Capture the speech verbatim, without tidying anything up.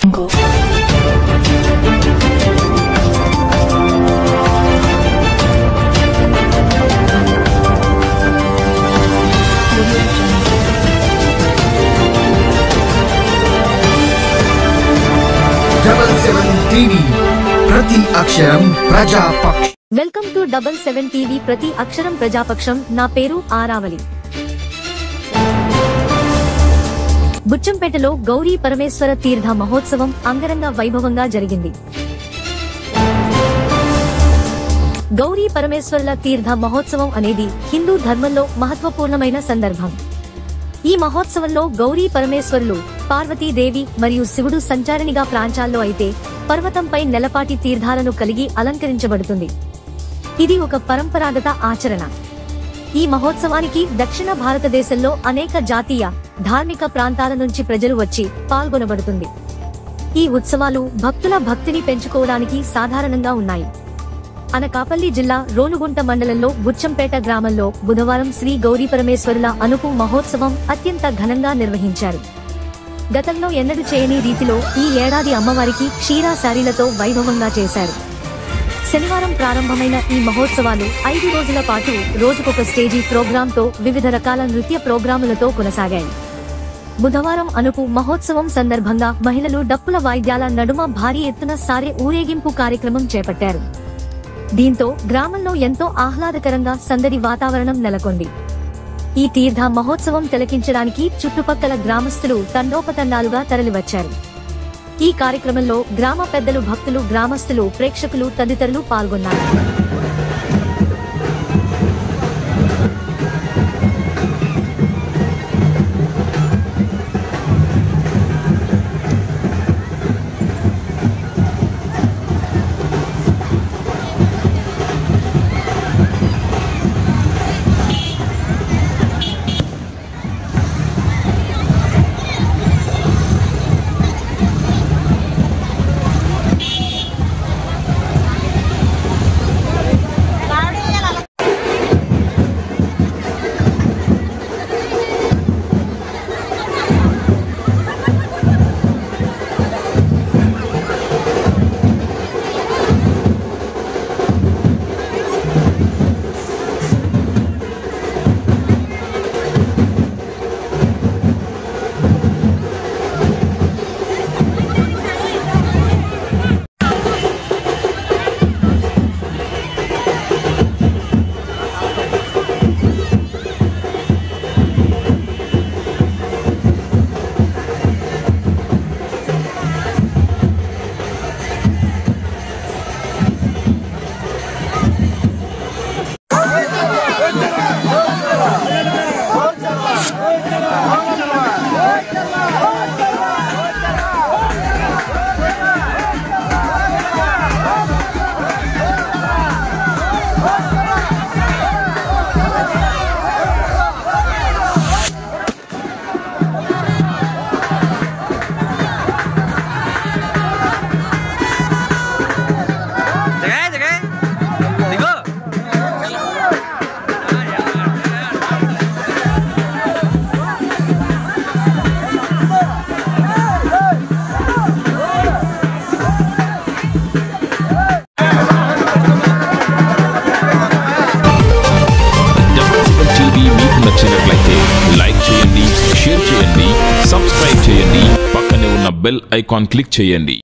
Double seven TV ప్రతి అక్షరం ప్రజాపక్షం. Welcome to double seven TV ప్రతి అక్షరం ప్రజాపక్షం. నా పేరు ఆరావళి. బుచ్చంపేటలో గౌరీ పరమేశ్వర తీర్థ మహోత్సవం అంగరంగ వైభవంగా జరిగింది. గౌరీ పరమేశ్వరుల తీర్థ మహోత్సవం అనేది హిందూ ధర్మంలో మహత్వపూర్ణమైన సందర్భం. ఈ మహోత్సవంలో గౌరీ పరమేశ్వరులు, పార్వతీదేవి మరియు శివుడు సంచారిణిగా ప్రాంతాల్లో అయితే పర్వతంపై నెలపాటి తీర్థాలను కలిగి అలంకరించబడుతుంది. ఇది ఒక పరంపరాగత ఆచరణ. ఈ మహోత్సవానికి దక్షిణ భారతదేశంలో అనేక జాతీయ, ధార్మిక ప్రాంతాల నుంచి ప్రజలు వచ్చి పాల్గొనబడుతుంది. ఈ ఉత్సవాలు భక్తుల భక్తిని పెంచుకోవడానికి సాధారణంగా ఉన్నాయి. అనకాపల్లి జిల్లా రోలుగుంట మండలంలో బుచ్చంపేట గ్రామంలో బుధవారం శ్రీ గౌరీ పరమేశ్వరుల అనుపు మహోత్సవం అత్యంత ఘనంగా నిర్వహించారు. గతంలో ఎన్నడూ చేయని రీతిలో ఈ ఏడాది అమ్మవారికి క్షీరాసారీలతో వైభవంగా చేశారు. శనివారం ప్రారంభమైన ఈ మహోత్సవాలు ఐదు రోజుల పాటు రోజుకొక స్టేజీ ప్రోగ్రాంతో వివిధ రకాల నృత్య ప్రోగ్రాములతో కొనసాగాయి. బుధవారం అనుపు మహోత్సవం సందర్భంగా మహిళలు డప్పుల వాయిద్యాల నడుమ భారీ ఎత్తున సారె ఊరేగింపు కార్యక్రమం చేపట్టారు. దీంతో గ్రామంలో ఎంతో ఆహ్లాదకరంగా సందడి వాతావరణం నెలకొంది. ఈ తీర్థ మహోత్సవం తిలకించడానికి చుట్టుపక్కల గ్రామస్తులు తండోపతండాలుగా తరలివచ్చారు. ఈ కార్యక్రమంలో గ్రామ పెద్దలు, భక్తులు, గ్రామస్తులు, ప్రేక్షకులు తదితరులు పాల్గొన్నారు. నచ్చినట్లయితే లైక్ చేయండి, షేర్ చేయండి, సబ్స్క్రైబ్ చేయండి, పక్కనే ఉన్న బెల్ ఐకాన్ క్లిక్ చేయండి.